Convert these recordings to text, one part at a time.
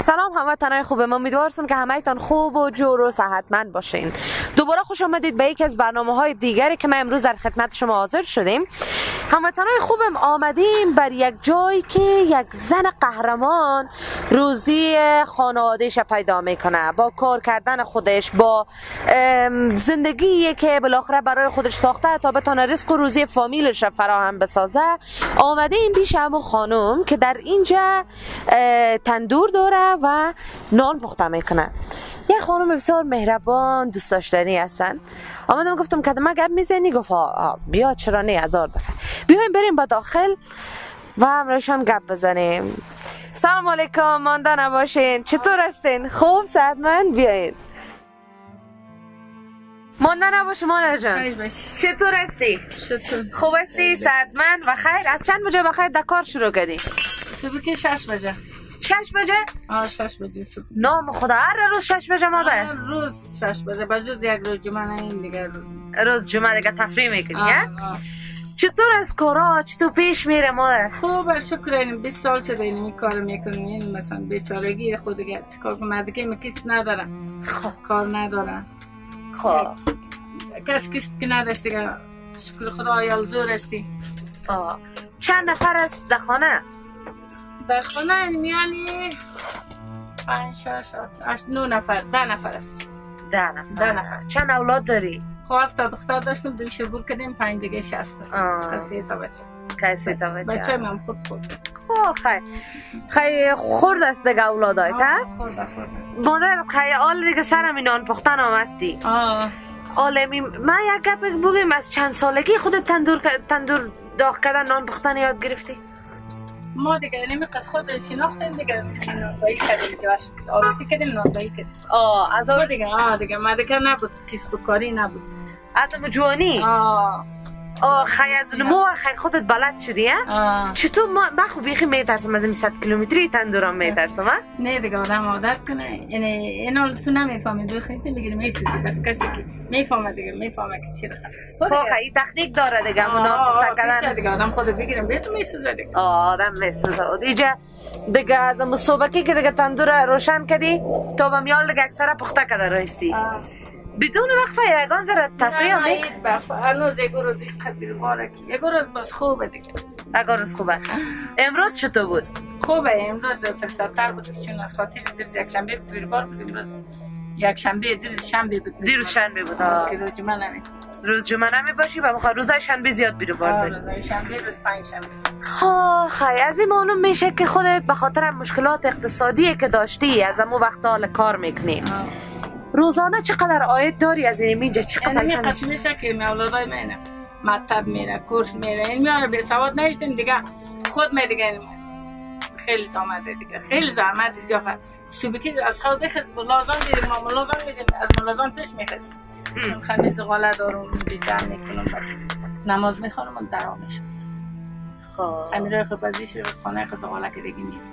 سلام هموطنان خوبم، امیدوارم که همه‌تان خوب و جور و صحتمند باشین. دوباره خوش آمدید به یکی از برنامه‌های دیگری که ما امروز در خدمت شما حاضر شدیم. هموطنان خوبم، آمدیم بر یک جایی که یک زن قهرمان روزی خانواده‌اش پیدا میکنه با کار کردن خودش، با زندگی که بالاخره برای خودش ساخته تا بتونه رزق و روزی فامیلش را فراهم بسازه. آمدیم پیش همون خانم که در اینجا تندور داره و نان پخته میکنه. یه خانم بسیار مهربان دوست داشتنی هستن. آمدم گفتم که ما گپ میزنی؟ گفت بیا چرا نه، هزار دفعه. بیایم بریم با داخل و همراهشان گپ بزنیم. سلام علیکم، مانده نباشین. چطور هستین؟ خوب صحتمند؟ بیاین. مانده نباشی مانا جان. چطور هستی؟ چطور؟ خوب هستی؟ صحتمند و خیر؟ از چند بجه بخیر در کار شروع کردی؟ صبح که 6 بجه. 6 بجه؟ 6 بجه صبح. نام خدا، هر روز 6 بجه مادر؟ هر روز 6 بجه، بجز یک روز جمعه نه، این دیگه روز جمعه دیگه تفریح میکنی؟ چطور از کارا چطور پیش میره مادر؟ خوبه شکر. این 20 سال شده این کار میکنم. این مثلا بیچارگی خود دیگه چیکار کنم، مردی که کس نداره، کار نداره. خب کس که نداشت دیگه شکر خدا یال زور استی. چند نفر است در خانه؟ در خانه میانی 5 6 8 9 نفر، 10 نفر است. 10 نفر. چند اولاد داری؟ خب 7 تا دختر داشتم، دیگه شگور کردیم، 5 دیگه 60. کسی تا بچه من خود خب خیلی خورد است دیگه اولادای تا؟ خورده مادر خیلی آل دیگه سرم این نان پختن هم هستی. عالمی. من یک گپ بگیم، از چند سالگی خودت تندور داغ کردن نان پختن یاد گرفتی؟ ما دیگه نمیقص خود شناختیم دیگه، نانبایی کردیم که آروسی کردیم، نانبایی کردیم. از اول دیگه ما دیگه نبود، کسب و کاری نبود. از جوانی؟ خیلی از نمو خیلی خودت بلد شدی ها؟ چطور؟ من خب بیخی میترسم از این 100 کیلومتری تندورم میترسم. نه دیگه آدم عادت کنه. یعنی اینا تو نمیفهمید، بخیرید میگیریم میسوزی، بس کسی که میفهمه دیگه میفهمه که چی رخص. خب خیلی تکنیک داره دیگه نان پخته کردن دیگه. آدم خود بگیریم بس میسوزه دیگه. آدم میسوزه. اینجا دیگه از مسابقه که دیگه تندور روشن کردی تا به میال دیگه اکثر پخته کرده راستی. بدون وقفه یگان زره تفریح میکنی؟ هنوز یک روز قبل بارکی، یک روز بس خوبه دیگه. یک روز خوبه. امروز چطور بود؟ خوبه. امروز فرصت‌تر بود چون از خاطر دیروز یک شنبه فیلبار بود. امروز یک شنبه، دیروز شنبه بود. دیروز شنبه بود. که روز جمعه نمی. روز جمعه نمی باشی و میخوای روزای شنبه زیاد بیرو بار داری. روز شنبه، روز پنجشنبه. خیلی از این معلوم میشه که خودت به خاطر مشکلات اقتصادی که داشتی از همون وقتا کار میکنی. روزانه چقدر عاید داری از این اینجا؟ چقدر پیسه میشه که اولادای منه مکتب میره، کورس میره، این میاره به سواد نشدیم دیگه. خود می دیگه خیلی زحمت دیگه، خیلی زحمت زیافت. صبح که از خود خز ملازم میریم، ما ملازم میریم، از ملازم پیش میخوام خمیس غاله دارم دیگه میکنم، بس نماز میخونم و درام میشم. خب خمیره خود بازیش روز خانه خز غاله که دیگه میریم.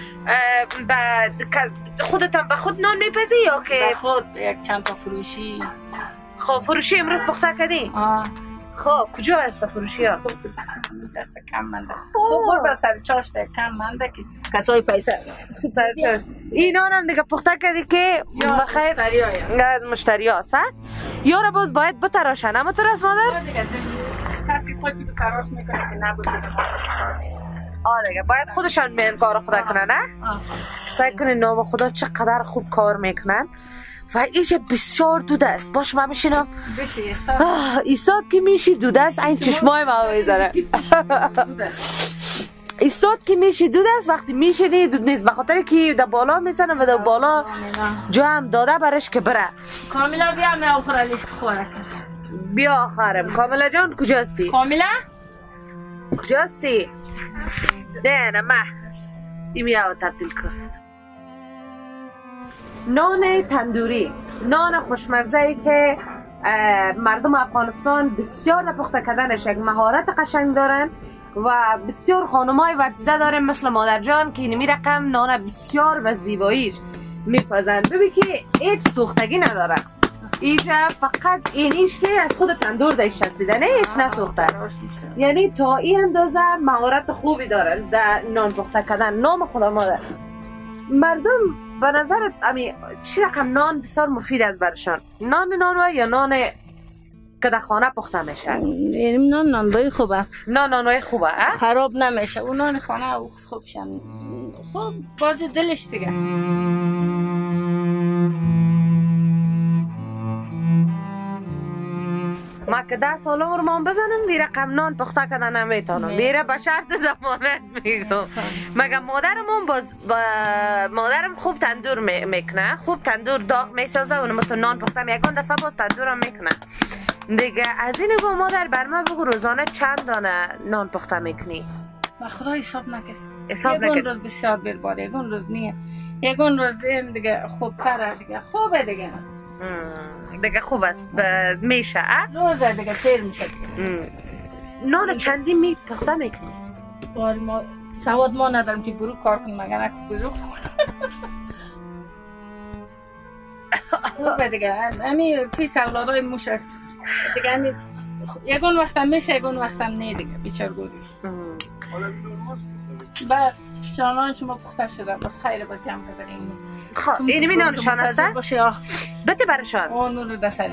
خودت هم به خود نان میپزی یا که؟ به خود یک چند تا فروشی. خب فروشی امروز پخته کردی؟ خب کجا هست فروشی ها؟ دست کم منده. خب بر سر چاشت کم منده که کسای پیسه سر چاشت. این نان هم دیگه پخته کردی که بخیر از مشتری هست؟ یارا باز باید بتراشن، اما تو رست مادر؟ کسی خودی بتراش میکنه که نبود دیگه باید خودشان میان کار خدا کنن. نه؟ سعی کنین نام خدا چقدر خوب کار میکنن و ایجا بسیار دوده است. باش من میشینم ایستاد که میشی دوده است، این چشمای ما میذاره. ایستاد که میشی دوده است، وقتی میشینی دود نیست، بخاطر که در بالا میزنه و در بالا جا هم داده برش که بره. کاملا بیا من آخرش خوره بیا آخرم. کاملا جان کجاستی؟ کاملا کجاستی؟ نه ما ایمیا تبدیل کن. نان تندوری، نان خوشمزه‌ای که مردم افغانستان بسیار در پخته کردنش یک مهارت قشنگ دارن و بسیار خانمای ورزیده دارن مثل مادر جان که اینمی رقم نان بسیار و زیباییش میپزن. ببین که هیچ سوختگی نداره. اینجا فقط اینیش که از خود تندور داشت چسبیده، نه هیچ نسوخته. یعنی تا این اندازه مهارت خوبی دارن در نان پخته کردن. نام خدا مادر مردم به نظرت چی رقم نان بسیار مفید است برشان؟ نان نانوایی یا نان که در خانه پخته میشه؟ این نانوایی خوبه. نانوایی خوبه؟ خراب نمیشه. اون نان خانه خوبشن. خوب بازی دلش دیگه. ما که 10 سال عمرم بزنم بی رقم نان پخته کردن نمیتونم. میره به شرط ضمانت میگم. مگه مادرم خوب تندور میکنه، خوب تندور داغ میسازه و تو نان پخته یکان دفعه باز تندورم میکنه دیگه. از این گو مادر بر من بگو روزانه چند دانه نان پخته میکنی؟ با خدا حساب نکرد. یکون روز بسیار برباره، یکون روز نیه، یکون روز دیگه خوب تره دیگه. خوبه دیگه دیگه خوب است میشه روزه دیگه تیر میشه. نان چندی می پخته میکنی؟ ما سواد ما ندارم که برو کار کنیم مگر نکن برو خوبه دیگه. همی فیس اولادای موشه دیگه. همی یکون وقتم میشه یکون وقتم نه دیگه. بیچارگو دیگه. با شانان شما پخته شده بس خیلی باز جمع ببریم. خب اینمی نانشان هسته؟ بده برشان اون نور دستری.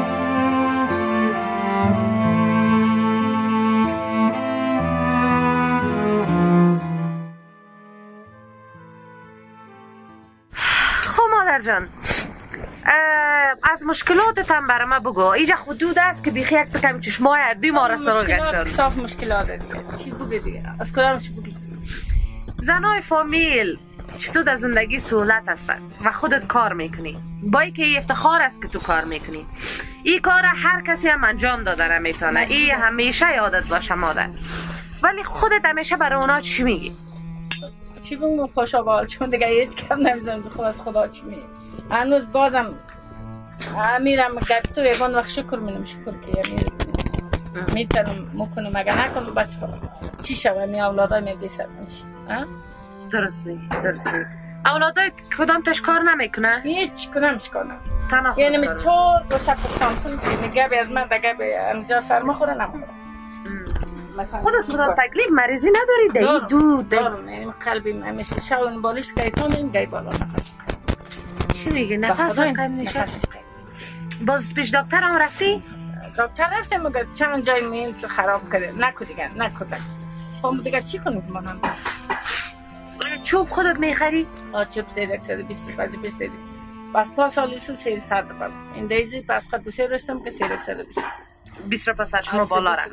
خب مادر جان از مشکلاتت هم برای ما بگو. اینجا حدود است که بیخی یک بکنم چشمای اردوی ما را سرو گشتن. صاف مشکلات دیگه. چی بگه دیگه؟ از کدام چی بگی؟ زنای فامیل چطور در زندگی سهولت هستن و خودت کار میکنی، با اینکه افتخار است که تو کار میکنی. این کار هر کسی هم انجام داده نمیتونه. این همیشه یادت باشه مادر. ولی خودت همیشه برای اونا چی میگی؟ چی بگم خوشا بال، چون دیگه هیچ کم نمیزنم تو خود از خدا چی میگی. هنوز بازم میرم گرد تو یکان وقت شکر میدم شکر که میتونم مکنم مگه نکنم بچه چی شوه می اولادای میبلیسر درست میگی. اولادای کدام تش کار نمیکنه؟ هیچ کدامش کار نمیکنه. یعنی می چهار دو شب پستان کنم که گبی از من در گبی امزیا سر مخوره نمخوره. خودت کدام تکلیف مریضی نداری؟ دارم یعنی قلبی همیشه شاون بالش گیتون این گی بالا نفس. چی میگه؟ نفس قید میشه؟ باز پیش دکتر هم رفتی؟ دکتر رفتم مگه چند جای میین خراب کرده. نکو دیگه نکو خب دیگه چی کنم که منم چوب خودت میخری؟ چوب سیر 120 بازی پیش سیری پس تا سالی سیر 100 روپا این دیزی پس خود سیر رشتم که سیر 120 20 روپا سر شما بالا رفت.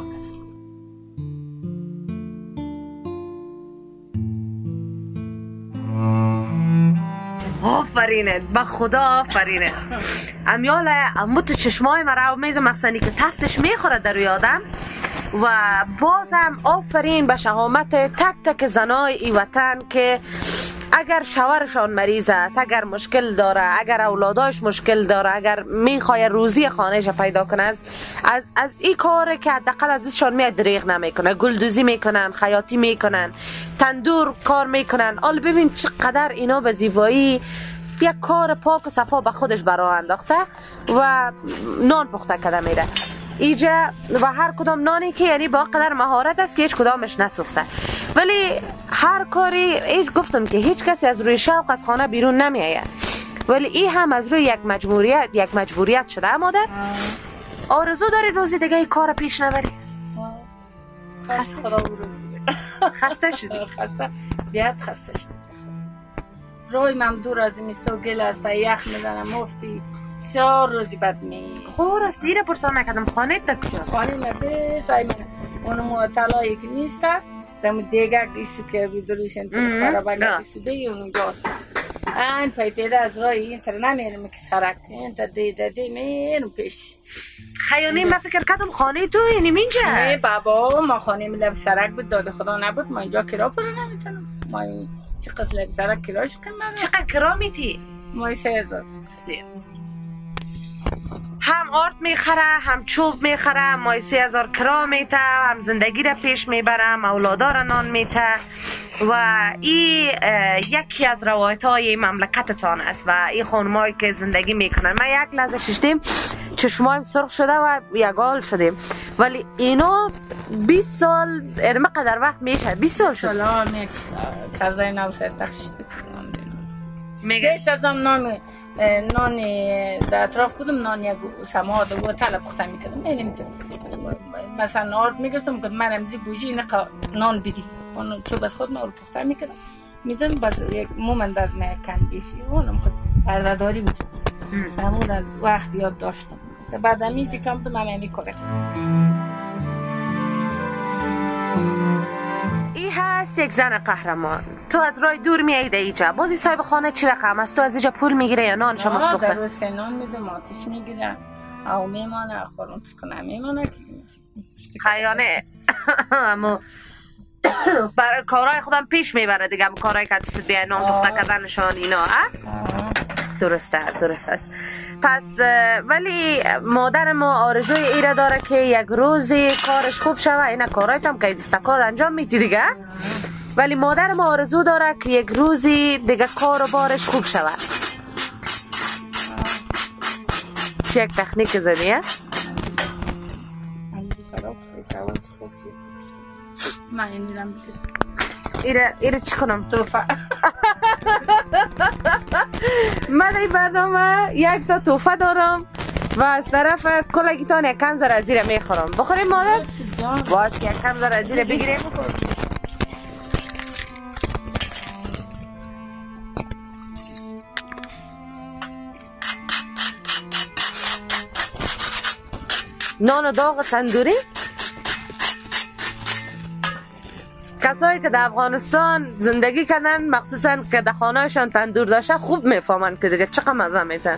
آفرینه به خدا آفرینه. امیاله امو تو چشمای مرا میز مخصنی که تفتش میخوره در روی آدم. و بازم آفرین به شهامت تک تک زنای ای وطن که اگر شوهرشان مریض است، اگر مشکل داره، اگر اولاداش مشکل داره، اگر میخواد روزی خانهش پیدا کنه از این کاره که حداقل ازشان میاد دریغ نمیکنه. گلدوزی میکنن، خیاطی میکنن، تندور کار میکنن. حالا ببین چقدر اینا به زیبایی یک کار پاک و صفا به خودش برای انداخته و نان پخته کرده میره ایجا. و هر کدام نانی که یعنی با قدر مهارت است که هیچ کدامش نسوخته. ولی هر کاری گفتم که هیچ کسی از روی شوق از خانه بیرون نمیآید. ولی این هم از روی یک مجبوریت شده. مادر آرزو داری روزی دیگه این کار پیش نبری؟ خسته شدی؟ خسته بیاد خسته شدی. روی من دور از این است و گل است یخ میزنم مفتی 4 روزی بعد می خور است. ایره پرسان نکردم خانه تا کجاست؟ خانه نده سای من اونم طلایی که نیست دم دیگه ایستو که رو دروشن تو خرابه ایستو دیگه اونجاست. این فایده از راه این تر نمیرم که سرک این تا دی میرم پیش. خیلی من فکر کردم خانه تو اینم اینجا نه بابا ما خانه میلم سرک بود داده خدا نبود ما اینجا کرا پر نمیتونم. ما چه قصه لب سرک کراش کنم. چقدر کرا میتی؟ ما 3000 هم آرد میخره، هم چوب میخره، مای 3000 کرا میته، هم زندگی را پیش میبرم، اولادا را نان میته. و این یکی از روایت های مملکتتان است و این خانمایی که زندگی میکنن. من یک لحظه ششتیم چشمایم سرخ شده و یگال شدیم. ولی اینا 20 سال ارمه قدر وقت میشه 20 سال شد. سلام یک کرزای نو سر تخشیده میگه جش از نان در اطراف کدوم نان یک سماد و طلب پخته میکردم نمیدونم مثلا آرد میگفتم که من امزی بوجی این نان بدی اون چوب از خود ما رو پخته میکردم میدونم بس یک مومند از من کم بیشی اونم خود پردهداری بود سمون از وقت یاد داشتم بعد همین چی کم تو ممی کرد ای هست یک زن قهرمان. تو از راه دور میایده اینجا بازی صاحب خانه چی رقم است؟ تو از اینجا پول میگیره یا نان شما پخته؟ در روز نان میدم آتش میگیرم او میمانه خورم کنه میمانه خیانه اما برای کارهای خودم پیش میبره دیگه کارهای که دست بیای نان پخته کردنشان اینا درست است. پس ولی مادر ما آرزوی ایره داره که یک روزی کارش خوب شوه. اینا کارهایت هم که دستکار انجام میدی دیگه، ولی مادر ما آرزو داره که یک روزی دیگه کار و بارش خوب شوه. چه یک تکنیک زنیه؟ من این دیدم ایره چی کنم؟ توفه من این برنامه یک تا توفه دارم و از طرف کلگیتان یک کم زر از زیره میخورم. بخوریم مادر؟ باش که یک کم زر از زیره بگیریم. نان و داغ تندوری. کسایی که در افغانستان زندگی کردن مخصوصا که در خانهشان تندور داشته خوب میفهمن که دیگه چقدر مزه میتن.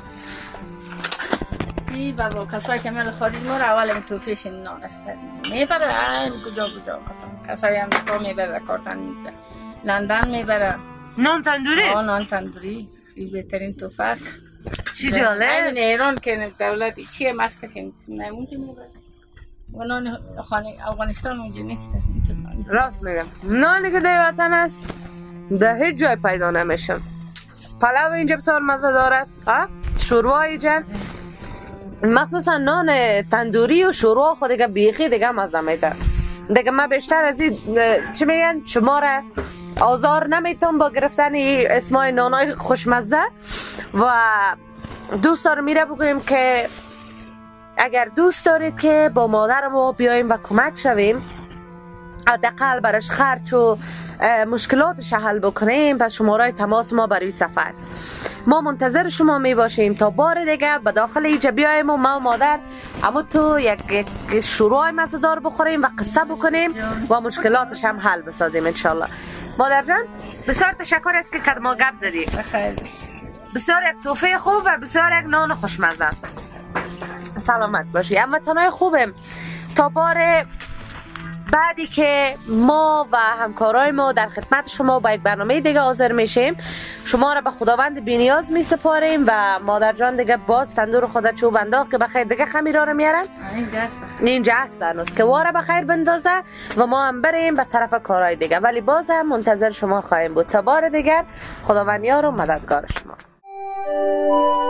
ای بابا کسایی که میاد خارج ما رو اول این توفیش نان است میبره کجا کسایی هم تو میبره کارتن میزه لندن میبره نان تندوری؟ نان تندوری بهترین توفه است. چی جاله؟ این ایران که دولتی چیه مسته که نمونجی میبره و نان خانه افغانستان اونجا نیست. راست میگم نانی که در وطن است در هیچ جای پیدا نمیشم. پلو اینجا بسیار مزه دار است، شوروا اینجا مخصوصا نان تندوری و شوروا خود دیگه بیخی دیگه مزه میده دیگه. من بیشتر از این چی میگن شما را آزار نمیتونم با گرفتن اسمای نانای خوشمزه و دوست دارم میره بگویم که اگر دوست دارید که با مادر ما بیاییم و کمک شویم حداقل براش خرچ و مشکلاتش حل بکنیم، پس شماره تماس ما برای صفحه است. ما منتظر شما می باشیم تا بار دیگه به داخل اینجا بیایم و ما و مادر اما تو یک شروع مزه‌دار بخوریم و قصه بکنیم و مشکلاتش هم حل بسازیم انشالله. مادر جان بسیار تشکر است که کد ما گپ زدی. بسیار یک توفه خوب و بسیار یک نان خوشمزه. سلامت باشی. اما تنهای خوبم تا بار بعدی که ما و همکارای ما در خدمت شما با یک برنامه دیگه حاضر میشیم شما را به خداوند بی‌نیاز می سپاریم و مادر جان دیگه باز تندور خودت چوب انداخت که بخیر دیگه خمیرا رو میارن اینجا هستن که واره بخیر بندازه و ما هم بریم به طرف کارهای دیگه، ولی باز هم منتظر شما خواهیم بود تا بار دیگر. خداوند یار و مددگار شما.